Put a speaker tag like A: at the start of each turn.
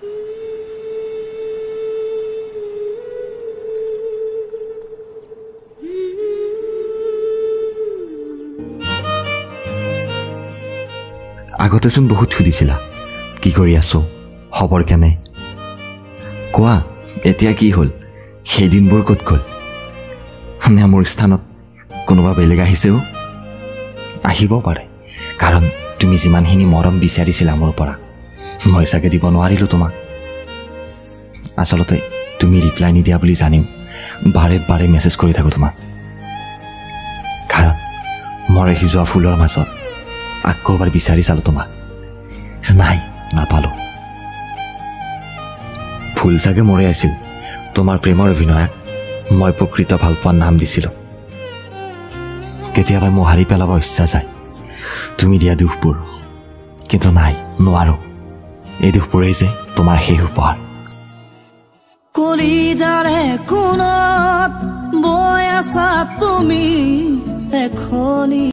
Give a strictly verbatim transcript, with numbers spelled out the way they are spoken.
A: আগতেচোন বহুত সুধিছিলা কি কৰি আছো খবৰ কেনে কোৱা এতিয়া কি হ'ল সেই দিনবোৰ ক'ত গ'ল নে মোৰ স্থানত কোনোবা বেলেগ আহিছেও আহিব পাৰে কাৰণ তুমি যিমানখিনি মৰম বিচাৰিছিলা মোৰ পৰা মই চাগে দিব নোৱাৰিলো তোমাক আচলতে তুমি ৰিপ্লাই নিদিয়া বুলি জানিম বাৰে বাৰে মেছেজ কৰি থাকো তোমাক কাৰণ মই ৰাখি যোৱা ফুলৰ মাজত আকৌ এবাৰ বিচাৰি চালো তোমাক নাই নাপালো ফুল চাগে মৰে আছিল তোমাৰ প্ৰেমৰ অভিনয়ক মই প্ৰকৃত ভাল পোৱাৰ নাম দিছিলো কেতিয়াবা মোক হাৰি পেলাব ইচ্ছা যায় তুমি দিয়া দুখবোৰ কিন্তু নাই নোৱাৰো এই দুখবোৰেই যে তোমাৰ শেষ উপহাৰ
B: কলিজাৰে কোনত বৈ আছা তুমি এখনি